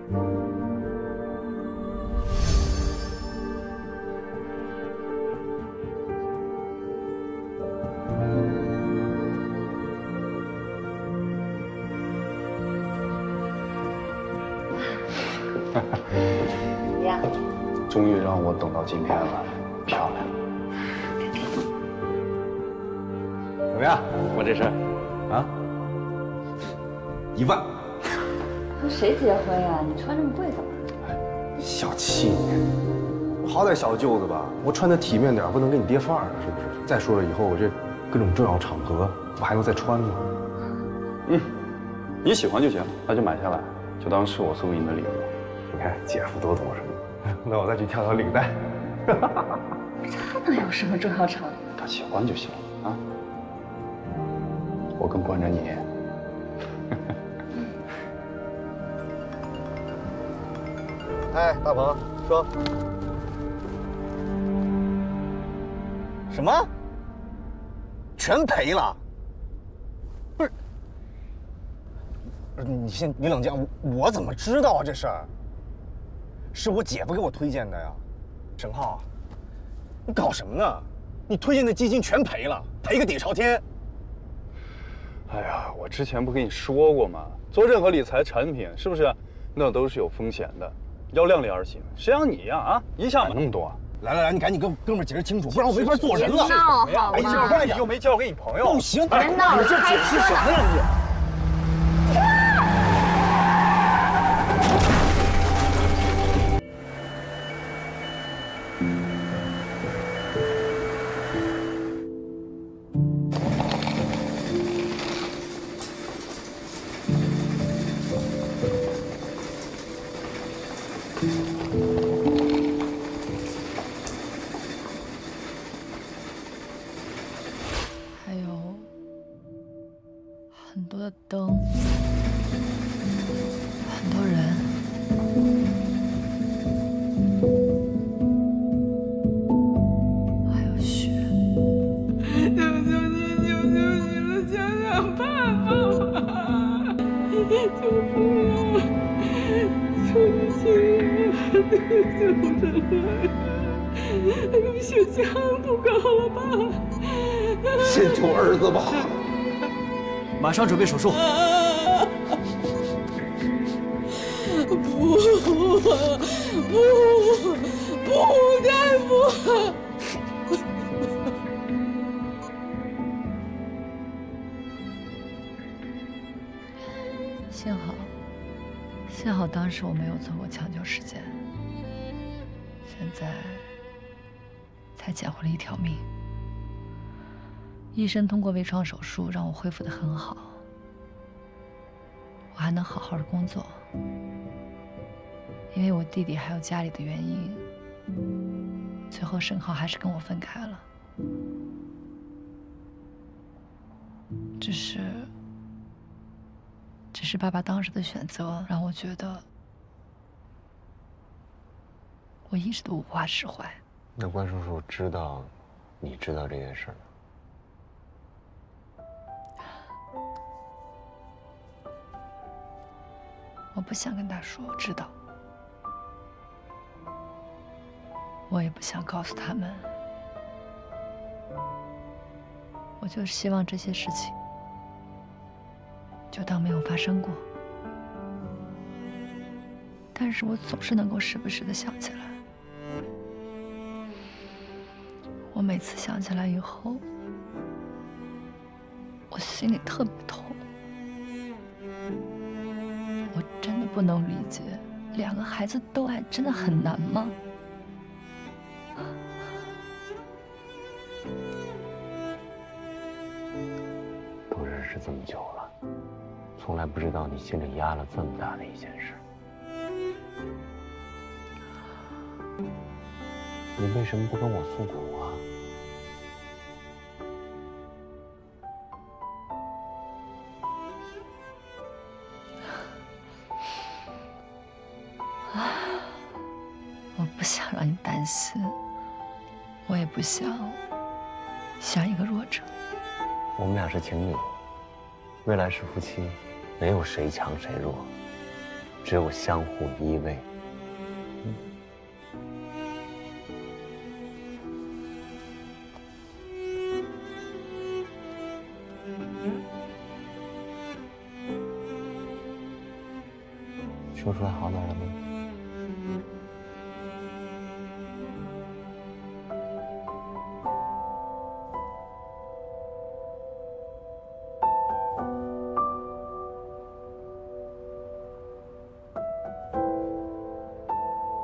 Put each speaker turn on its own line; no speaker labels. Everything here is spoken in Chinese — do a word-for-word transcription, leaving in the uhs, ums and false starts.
怎么样？
终于让我等到今天了，漂亮。怎么样？我这身，啊？一万。
和谁结婚呀？你穿这么贵干嘛？
小气你，我好歹小舅子吧，我穿的体面点，不能跟你跌范儿啊，是不是？再说了，以后我这各种重要场合，我还能再穿吗？
嗯，你喜欢就行，那就买下来，就当是我送给你的礼物。
你看姐夫多懂事，那我再去挑挑领带。
他能有什么重要场合？
他喜欢就行啊，我更惯着你。
哎，大鹏，说
什么？全赔了？不是，不是你先你冷静，我我怎么知道啊这事儿？是我姐夫给我推荐的呀。沈浩，你搞什么呢？你推荐的基金全赔了，赔个底朝天。
哎呀，我之前不跟你说过吗？做任何理财产品，是不是那都是有风险的？要量力而行，谁像你呀啊，一下买那么多？
来来来，你赶紧跟哥们儿解释清楚，不然我没法做人了。
别闹好吗？
哎，你又没交给你朋友。
不行，
别闹了，
你这解释什么呀你？
还有很多的灯，很多人，还有雪。
求求你，求求你了，想想办法吧！求求了，求你亲我，求着了，你血浆不高了吧？
先救儿子吧，
马上准备手术。
不不不，大夫！
幸好，幸好当时我没有错过抢救时间，现在才捡回了一条命。医生通过微创手术让我恢复得很好，我还能好好的工作。因为我弟弟还有家里的原因，最后沈浩还是跟我分开了。只是，只是爸爸当时的选择让我觉得，我一直都无法释怀。
那关叔叔知道，你知道这件事吗？
我不想跟他说我知道，我也不想告诉他们，我就希望这些事情就当没有发生过。但是我总是能够时不时的想起来，我每次想起来以后，我心里特别痛。我真的不能理解，两个孩子都爱真的很难吗？
都认识这么久了，从来不知道你心里压了这么大的一件事。你为什么不跟我诉苦啊？
我不想让你担心，我也不想像一个弱者。
我们俩是情侣，未来是夫妻，没有谁强谁弱， 只有相互依偎。说出来好点了吗？